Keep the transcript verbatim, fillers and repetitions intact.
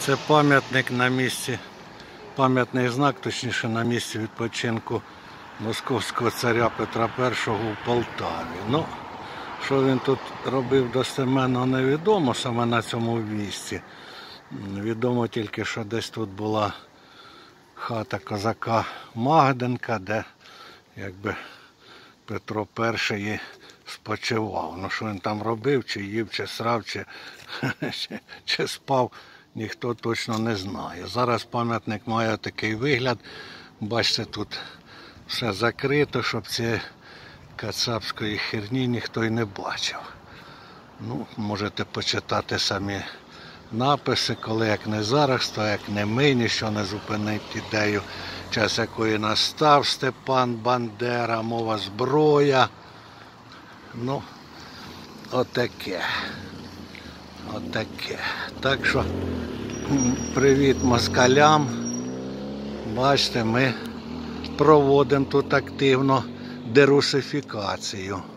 Це пам'ятник на місці, пам'ятний знак, точніше, на місці відпочинку московського царя Петра Першого в Полтаві. Ну, що він тут робив достеменно, невідомо саме на цьому місці. Відомо тільки, що десь тут була хата козака Магденка, де якби Петро Перший спочивав. Ну, що він там робив, чи їв, чи срав, чи, чи, чи спав, ніхто точно не знає. Зараз пам'ятник має такий вигляд. Бачите, тут все закрито, щоб цієї кацапської херні ніхто й не бачив. Ну, можете почитати самі написи, коли як не зараз, то як не ми, ніщо не зупинить ідею, час якої настав Степан Бандера, мова зброя. Ну, отаке. Отаке. Так що, привіт москалям. Бачите, ми проводимо тут активно дерусифікацію.